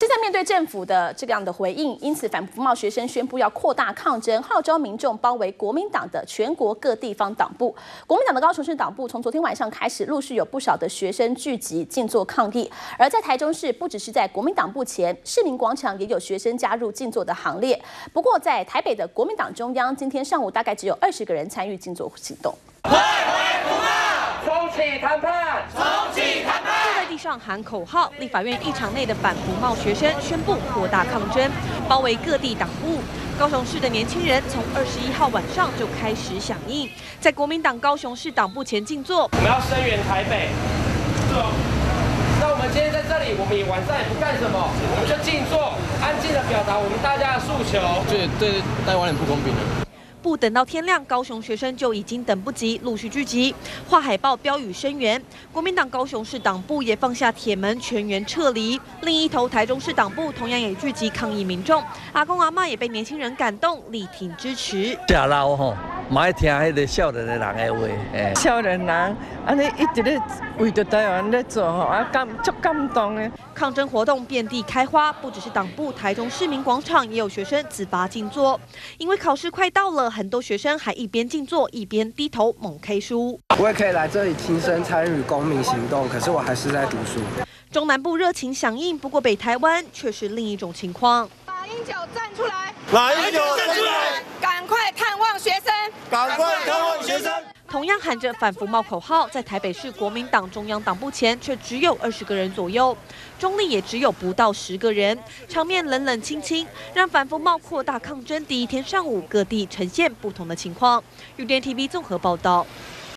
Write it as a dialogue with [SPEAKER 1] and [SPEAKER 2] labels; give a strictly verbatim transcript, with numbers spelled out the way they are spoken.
[SPEAKER 1] 就在面对政府的这样的回应，因此反服贸学生宣布要扩大抗争，号召民众包围国民党的全国各地方党部。国民党的高雄市党部从昨天晚上开始，陆续有不少的学生聚集静坐抗议。而在台中市，不只是在国民党部前，市民广场也有学生加入静坐的行列。不过，在台北的国民党中央，今天上午大概只有二十个人参与静坐行动。
[SPEAKER 2] 退回服贸，重启谈判，重启谈判。
[SPEAKER 3] 坐在地上喊口号，立法院议场内的反服贸学生宣布扩大抗争，包围各地党部。高雄市的年轻人从二十一号晚上就开始响应，在国民党高雄市党部前静坐。
[SPEAKER 2] 我们要声援台北。那我们今天在这里，我们也晚上也不干什么，我们就静坐，安静的表达我们大家的诉求。
[SPEAKER 4] 觉得对台湾人不公平的。
[SPEAKER 3] 不等到天亮，高雄学生就已经等不及，陆续聚集，画海报、标语声援。国民党高雄市党部也放下铁门，全员撤离。另一头，台中市党部同样也聚集抗议民众，阿公阿嬷也被年轻人感动，力挺支持。
[SPEAKER 5] 正老吼，嘛爱听迄个少年的人的话，诶，
[SPEAKER 6] 少年人安尼一直咧为着台湾咧做吼，啊感足感动的。
[SPEAKER 3] 抗争活动遍地开花，不只是党部，台中市民广场也有学生自发静坐。因为考试快到了，很多学生还一边静坐一边低头猛 K 书。
[SPEAKER 7] 我也可以来这里亲身参与公民行动，可是我还是在读书。
[SPEAKER 3] 中南部热情响应，不过北台湾却是另一种情况。
[SPEAKER 8] 马英九站出来！
[SPEAKER 9] 马英九站出来！
[SPEAKER 8] 赶快探望学生！
[SPEAKER 9] 赶快探望学生！
[SPEAKER 3] 同样喊着反服贸口号，在台北市国民党中央党部前却只有二十个人左右，中立也只有不到十个人，场面冷冷清清，让反服贸扩大抗争第一天上午各地呈现不同的情况。U D N T V 综合报道。